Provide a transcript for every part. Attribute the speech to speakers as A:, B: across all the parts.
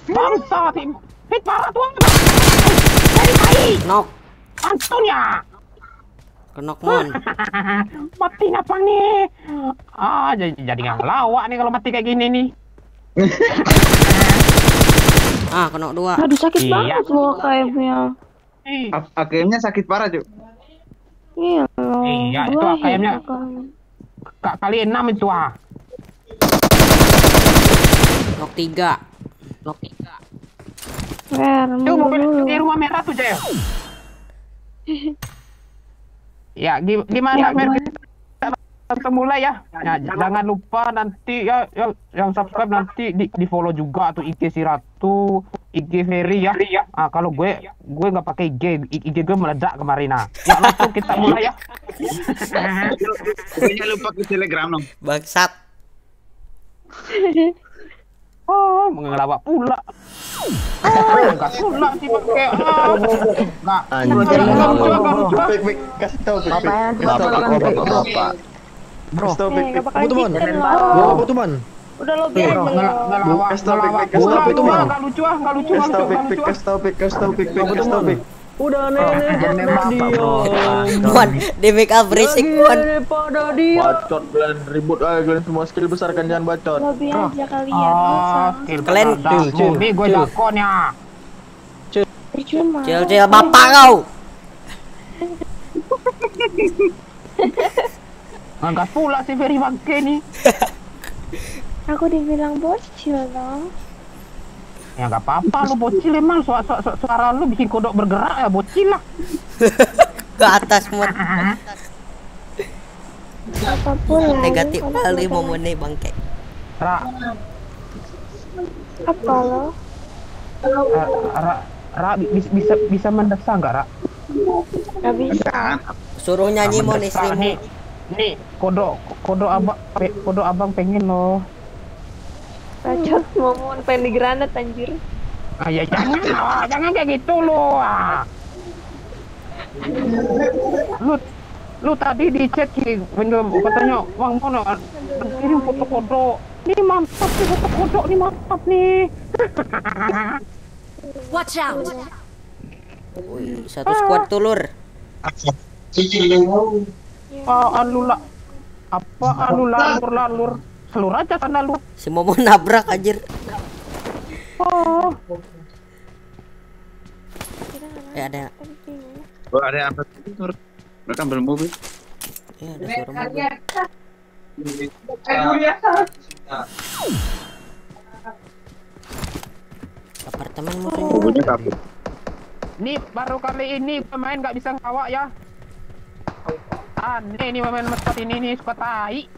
A: Bangsa tim. Hit parah tuh. Dari
B: Nok.
A: Antonia.
B: Kenok mon.
A: Mati ngapa nih? Ah, jadi nggak ngelawak nih kalau mati kayak gini nih.
B: Ah, kenok 2.
C: Aduh sakit
A: Iya.
C: banget loh AKM-nya.
D: AKM-nya sakit parah, Cuk.
C: Iya loh.
A: Iya, itu AKM-nya. Kali 6 itu ah.
B: Nok 3.
A: Itu mobil di rumah merah tuh, Jaya. Ya, gimana Fer? Kita mulai ya. Jangan lupa nanti ya yang subscribe nanti di follow juga tuh IG si Ratu, IG Ferry ya. Ah, kalau gue nggak pakai IG gue meledak kemarin nah. Ya langsung kita mulai ya.
D: Jangan lupa ke Telegram dong.
B: Bangsat.
A: Oh, mengelawak pula. Enggak pula sih pakai. Enggak.
D: Kasih tahu,
E: Bapak.
A: Bro,
E: Apa tuh, Man? Apa tuh, Man?
C: Udah lo biarin lo.
A: ngelawak.
E: Apa tuh, Man?
A: Enggak lucu.
E: Udah nenek pada diam.
B: Mon, di make up berisik mon.
E: Nenek pada diam. Bacot kalian ribut aja kalian semua skill besar kan jangan bacot.
C: Lo biar aja kalian.
B: Kalian
A: ini gue jakonnya.
C: Percuma.
B: Cil bapak kau.
A: Enggak pula si Ferry bangke nih.
C: Aku dibilang bocil dong.
A: Ya nggak apa-apa lu bocil emang suara lu bikin kodok bergerak ya bocil lah.
B: Ke atas mon.
C: Apapun.
B: Negatif kali momennya bangke.
A: Ra,
C: Apa lo?
A: Ra bisa mendesak nggak Ra?
C: Gak bisa.
B: Suruh nyanyi mon istrimu.
A: Nih kodok abang pengen loh.
C: Bacot momon pengen di granat anjir.
A: Ah ya jangan kayak gitu lo. Lu tadi di chat katanya Bang Mono kirim foto kodok. Ini mantap nih foto kodok nih mantap nih.
F: Watch out.
B: Wih, satu squad tulur.
A: Apaan lu lalur. Selur aja sana lu.
B: Si Momo nabrak anjir.
A: Oh.
B: Ada.
D: Oh, ada apa? Mereka bermobil.
B: Ya ada suara mobil. Apartemen musuhnya.
A: Nih baru kali ini pemain nggak bisa ngawak ya. Aneh nih pemain tempat ini nih suka tai.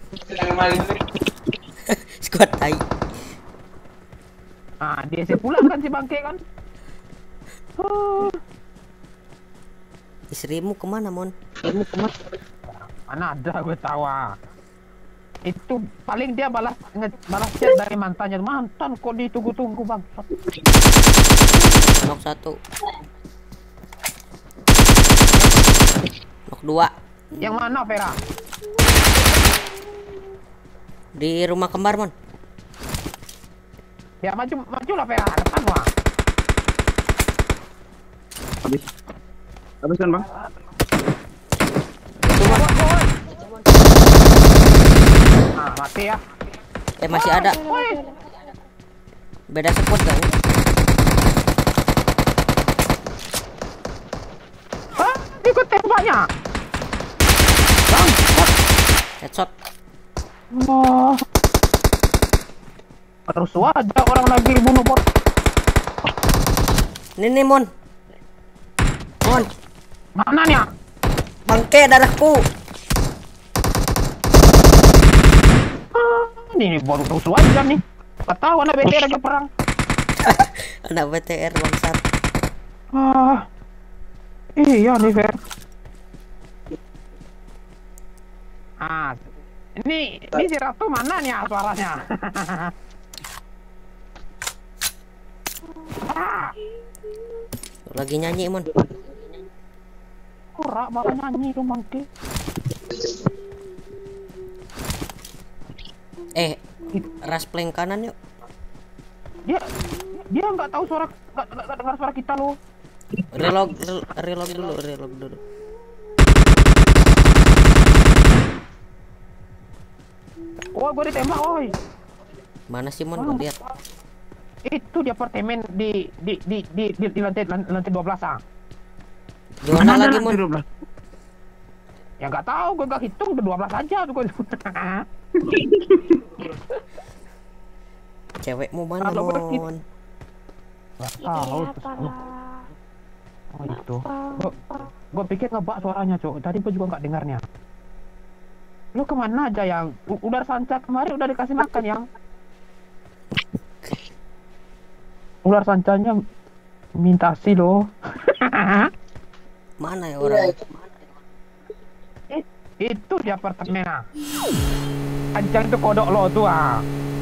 B: Squad tai.
A: Ah, dia pulang kan si bangke kan.
B: Istrimu kemana mon?
A: Mana ada gue tawa. Itu paling dia balas chat dari mantannya. Mantan kok ditunggu-tunggu bang.
B: Nok 1. Nok 2.
A: Yang mana Vera?
B: Di rumah kembar mon.
A: Ya maju lah Vera, depan wah.
D: Habis kan, Bang?
A: Ah, mati ya.
B: Masih ada. Beda squad kan?
A: Hah? Ikut tembaknya. Bang,
B: Headshot.
A: oh. Terus aja orang lagi bunuh bot.
B: Ini mon. Mon.
A: Mana nih?
B: Bangke darahku.
A: Ini baru terus aja nih. Ketahuan anak BTR lagi perang.
B: Anak BTR bangsat.
A: Iya nih Fer. Ini si Ratu mana nih suaranya?
B: Lagi nyanyi mon.
A: Kurak malah nyanyi tuh mangke.
B: Ras plank kanan yuk.
A: Dia nggak tahu suara, nggak dengar suara kita loh.
B: Reload dulu.
A: Oh, gue ditembak, oi.
B: Mana sih Mon? Gua lihat.
A: Itu di apartemen di lantai 12 ah.
B: Di mana lagi Mon?
A: Ya nggak tahu, gue nggak hitung, udah 12 aja tuh gue.
B: Cewekmu mana
A: Kalau begitu.
B: Mon?
A: Nggak tahu. Oh itu. Gue pikir ngebak suaranya cok. Tadi gue juga nggak dengarnya. Lu kemana aja yang? Udah sanca kemarin udah dikasih makan yang. Ular sancanya minta sih loh.
B: Mana ya orang?
A: Itu di apartemen ah. Ancang itu kodok lo tuh ah.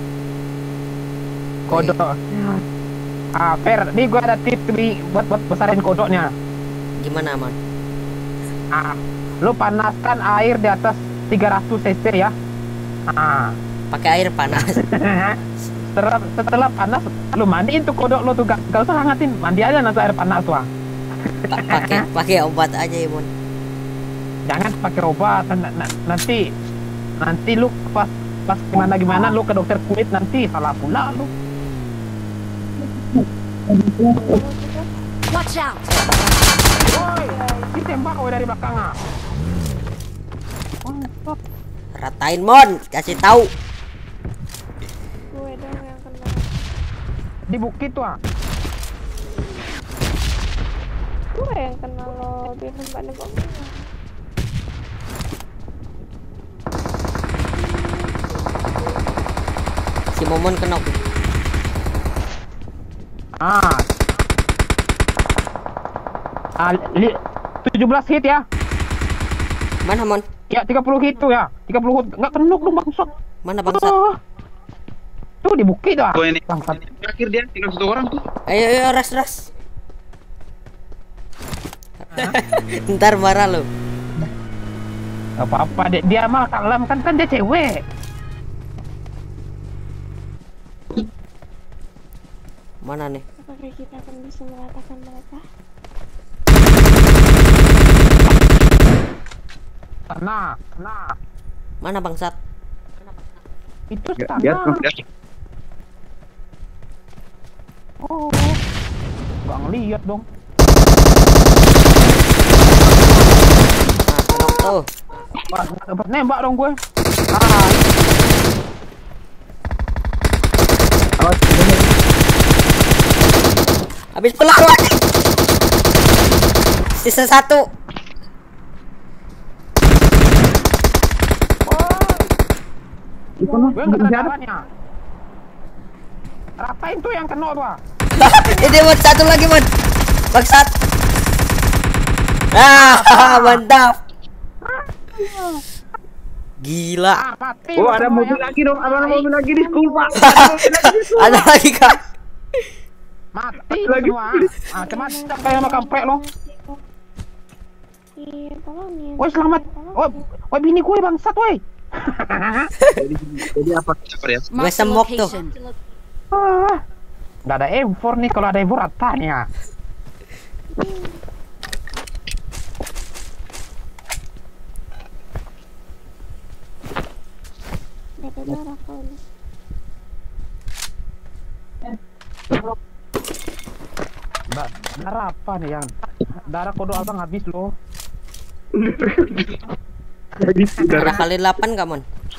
A: Kodok. Ah, Fer, nih gua ada tips nih buat besarin kodoknya.
B: Gimana Mon?
A: Ah, lu panaskan air di atas 300 cc ya. Ah.
B: Pakai air panas.
A: Setelah panas lu mandiin tuh kodok lo tuh, gak usah hangatin, mandi aja nanti air panas tuh ah.
B: Pakai obat aja ya Mon.
A: Jangan pakai obat, nanti lu pas gimana lu ke dokter kulit nanti salah pula lu.
F: Watch out!
A: Woi, ditembak woi dari belakang ah.
B: Ratain Mon, kasih tahu.
C: Gue dong yang kena.
A: Di bukit tuh ah.
C: Gue yang kena lo, biar nembak-nembak gue.
B: Si Momon kena.
A: Ah. 17 hit ya.
B: Mana Mon?
A: Ya 30 hit tuh ya. 30 hit. Enggak kena lu bangsat.
B: Mana bangsat?
A: Ah. Tuh di bukit tuh ah.
D: Oh, ini
A: Bangsat.
D: terakhir dia tinggal 1 orang tuh.
B: Ayo ras. Ntar marah lo.
A: Gak apa-apa, dia mah kalem kan dia cewek.
B: Mana nih?
C: Apakah kita akan bisa mengatakan mereka?
A: Sana.
B: Mana bangsat?
A: Itu
D: Dia
A: sana.
D: dia
A: Oh. Gak ngeliat dong.
B: Nah, kenok tuh.
A: Wah, dapat nembak dong gue. Ah.
B: Habis pula. Sisa 1.
A: Gue nggak ada jalannya. Rapain tuh yang kena tuh ah.
B: Ini Mon, satu lagi Mon. Bangsat. Mantap. Gila.
A: Ah, mati.
D: Oh,
A: lu
D: ada
A: semua
D: mobil
A: ya.
D: lagi dong. Ada mobil lagi di school, Pak.
B: Ada lagi Kak.
A: Mati semua. Ah, cuman kayak sama kampret lo.
C: Iya, tolongin.
A: Woi, selamat. Woi, bini gue bangsat, woi.
D: Jadi apa ya?
B: Gue semok tuh.
A: Ah. Nggak ada M4 nih, kalau ada M4 ratanya.
C: Dapat darah kau nih.
A: Darah apa nih yang? Darah kodok abang habis loh.
B: Ada kali 8 gak Mon?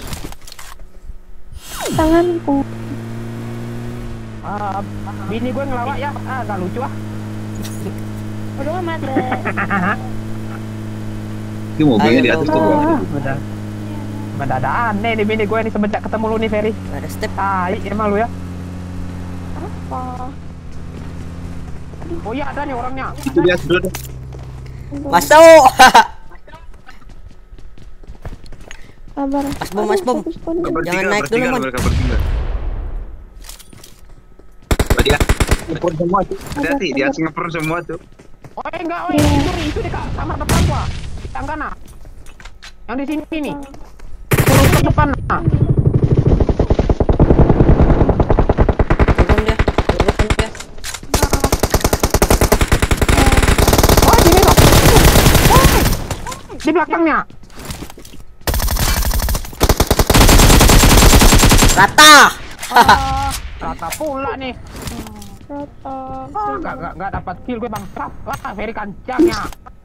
C: Tanganku.
A: Ah, bini gue ngelawak ya. Ah, gak lucu ah.
C: Udah amat deh.
D: Ini mobilnya di
B: Ayo
D: atas
B: dong.
D: tuh.
A: Udah. Mendadak aneh nih bini gue nih semenjak ketemu lu nih Ferry.
B: Gak ada step.
A: Tai emang lu ya.
C: Apa?
A: Oh iya ada nih orangnya.
D: Itu dia dulu deh.
B: Masuk.
C: Kabar.
B: Mas bom. Jangan naik dulu Mon.
D: Mereka bertiga. Oh, dia ngepron semua tuh. Hati-hati, dia ngepron semua tuh.
A: Oh enggak, oh itu di kamar depan gua. Di tangga nah. Yang di sini nih. Turun ke depan nah.
B: Turun dia.
A: di belakangnya.
B: Rata.
A: Rata pula nih.
C: Rata.
A: Nggak dapat kill gue bangsat. Wah, Ferry kancangnya.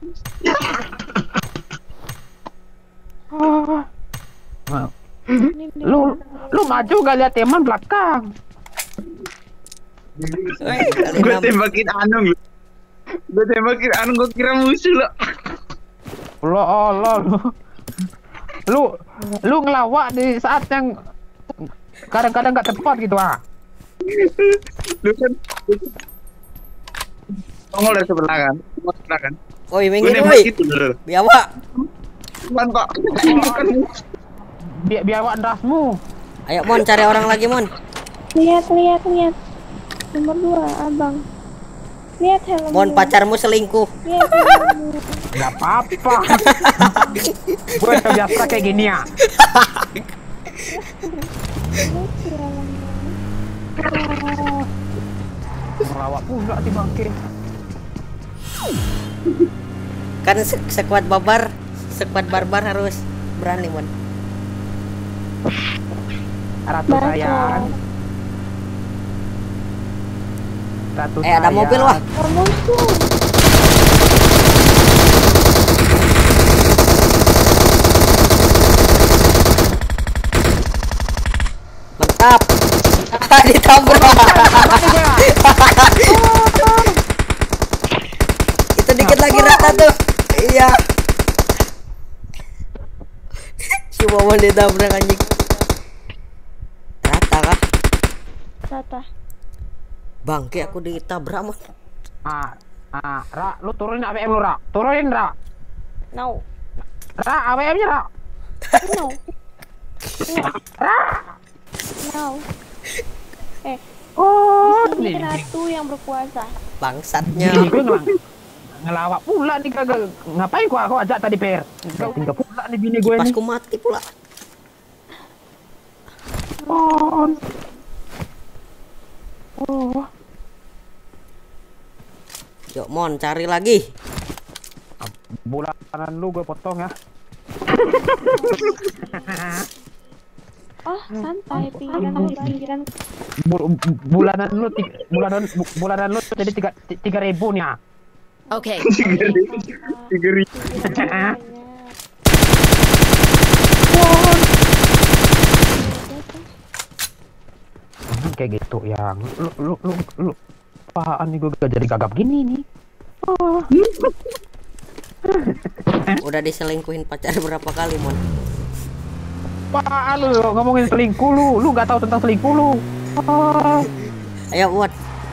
A: Lu maju gak lihat teman belakang.
D: Gue tembakin Anung lu. Gue tembakin Anung, gue kira musuh lo.
A: Lu ngelawak di saat yang kadang-kadang nggak tepat gitu
D: Lu kan tongol dari sebelah kan.
B: Oi,
D: Gue
B: minggir
D: nembak
B: oi.
D: gitu dulu.
B: Biawa.
D: Cuman kok ini kan
A: biar andasmu.
B: Ayo Mon, cari orang lagi Mon.
C: Lihat. Nomor 2, abang. Lihat helmnya.
B: Mon, pacarmu selingkuh.
C: Lihat helmnya.
A: Nggak apa-apa. Gue udah biasa kayak gini ya. Merawat pula si bangke.
B: Kan sekuat barbar harus berani Mon.
A: Ratu sayang. Ratu
B: Ada
A: sayang.
B: mobil wah.
C: Musuh.
B: Mantap. Ditabrak. Itu dikit lagi rata tuh. Iya. Si Wawan ditabrak anjing. Rata kah?
C: Rata.
B: Bangke aku ditabrak Mon.
A: Ra, lu turunin AWM lu, Ra. Turunin, Ra.
C: No.
A: Ra, AWM-nya, Ra.
C: No.
A: Ra.
C: No.
A: Oh,
C: Di sini ratu yang berkuasa.
B: Bangsatnya.
A: Ini gue ngelawak pula nih kagak. Ngapain kau ajak tadi Per? Kau tinggal pula nih bini gue nih.
B: Pasku mati pula.
A: Oh.
B: Yuk Mon, cari lagi.
A: Bulanan lu gue potong ya.
C: Oh, santai pikiran.
A: Bulanan lu jadi 3.000 nih ya.
F: Okay.
D: 3.000.
A: Kayak gitu ya. Lu apaan nih gue gak jadi gagap gini nih.
B: Udah diselingkuhin pacar berapa kali Mon?
A: Apaan lu ngomongin selingkuh lu gak tahu tentang selingkuh lu.
B: Ayo buat.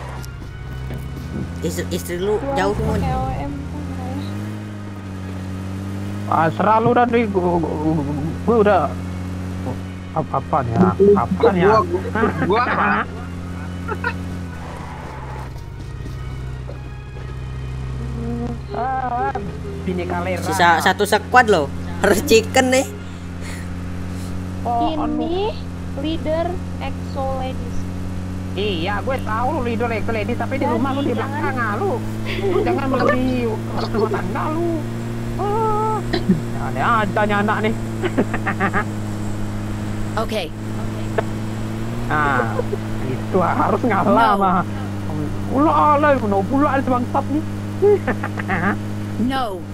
B: Istri lu jauh Mon.
A: Serah lu dan gue udah apaan ya?
D: Gua apa?
A: Bini kalera.
B: Sisa satu squad loh. Harus chicken nih.
C: Ini leader EXO ladies.
A: Iya, gue tahu lu leader ladies, tapi di rumah lu di belakang lu. Lu jangan melebihi rumah tangga lu. Ada anak nih.
F: Okay.
A: Nah, itu harus ngalah mah. Ulah, no pula ada bangsat nih.
F: No.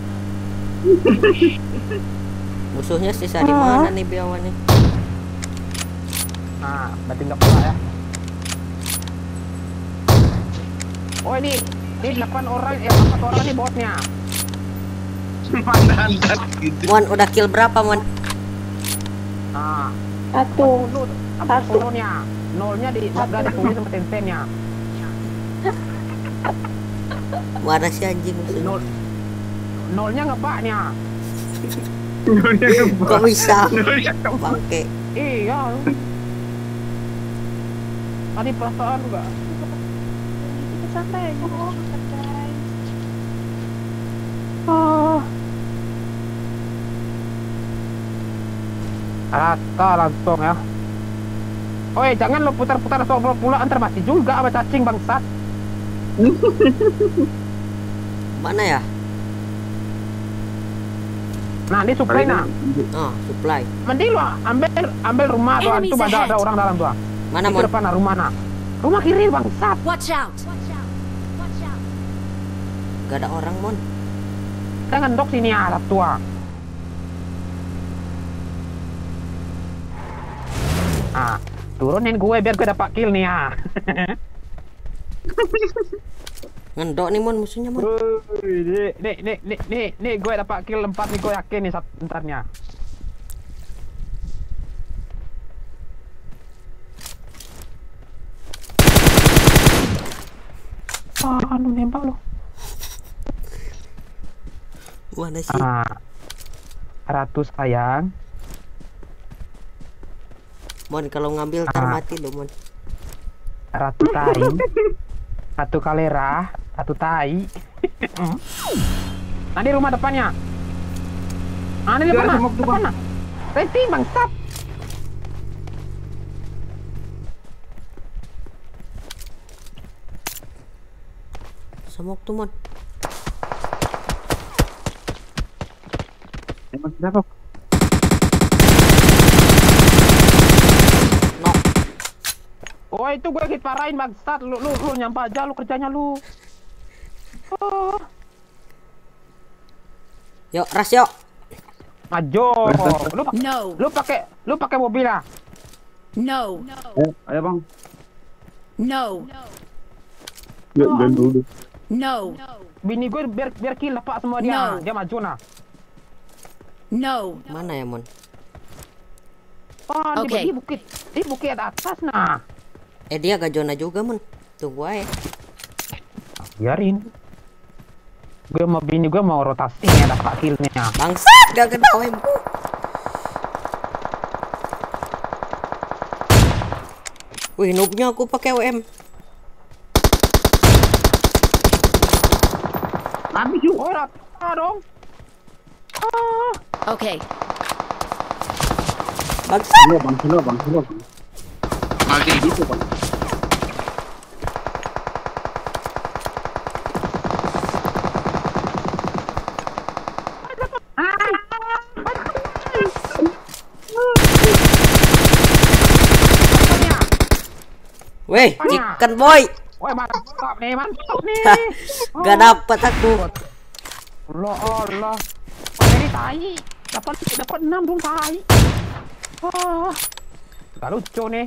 B: Musuhnya sisa di mana nih Biawan nih?
A: Nah, berarti nggak pula ya. Oh ini 8 orang ya, 4 orang nih botnya.
D: Mana gitu.
B: Mon udah kill berapa Mon?
A: Nah,
C: Satu.
A: nolnya. Nolnya udah ditulis sama tensennya.
B: Mana sih anjing musuhnya?
A: Nolnya ngebaknya.
B: Kok bisa? Bangke.
A: Iya. Tadi perasaan enggak?
C: Santai aja. Santai.
A: Rata langsung ya. Oi, jangan lo putar-putar soal pula antar mati juga sama cacing bangsat.
B: Mana ya?
A: Nah, ini supply nah.
B: Oh, supply.
A: Mending lu ambil rumah tuh,
F: Enemies
A: itu ada
F: ahead.
A: orang dalam tuh.
B: Mana
A: Di
B: mon?
A: depan nah, rumah nah. Rumah kiri bangsat.
F: Watch out!
B: Gak ada orang mon.
A: Kita ngendok sini ah, satu ah. Ah, turunin gue biar gue dapat kill nih ah.
B: Ngendok nih mon musuhnya mon.
A: Woi, nih, gue dapat kill 4 nih, gue yakin nih bentarnya. Anu nembak lo.
B: Mana sih?
A: Ah, Ratu sayang.
B: Mon kalau ngambil tar mati lo mon.
A: Ratu tai. Ratu kalera, Ratu tai. Nah, di rumah depannya. Ah, di depan nah, depan nah. Reti bangsat.
B: Semok tuh mon.
D: Emang kenapa?
B: Nok.
A: Oh, itu gue hit parahin bangsat. Lu nyampe aja lu kerjanya lu. Oh.
B: Yuk ras yuk.
A: Maju.
F: No!
A: Lu pakai mobil ah.
F: No!
D: Ayo bang.
F: No!
D: Dan dulu.
F: No!
A: Bini gue biar kill pak semua dia.
F: No.
A: Dia maju nah.
F: No!
B: Mana ya mon?
A: Oh,
F: Oke.
A: di bukit atas nah.
B: Dia gak zona juga mon. Tunggu aja.
A: Biarin. Gue mau bini gue mau rotasi ya dapat killnya.
B: Bangsat gak kena OM ku. Wih noobnya aku pakai OM.
A: Habis yuk. Oh, rata dong. Ah.
F: Okay.
B: Bangsat.
D: Bang. Mati gitu bang.
B: Weh chicken boy.
A: Woi, mantap nih.
B: Gak dapet aku.
A: Allah. Ini tai. Dapat 6 dong tai. Ah. Gak lucu nih.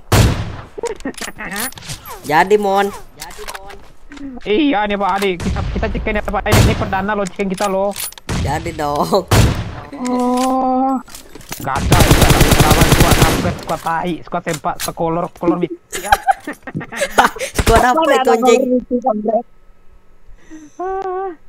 B: Jadi mon.
A: Iya nih Pak Adi, kita cekin ya Pak. Ini perdana lo cekin kita lo.
B: Jadi dong.
A: Oh. Gak ada lawan squad tai, squad tempat sekolor ya.
B: Gua dapet itu anjing.
C: Itu,
A: Ah.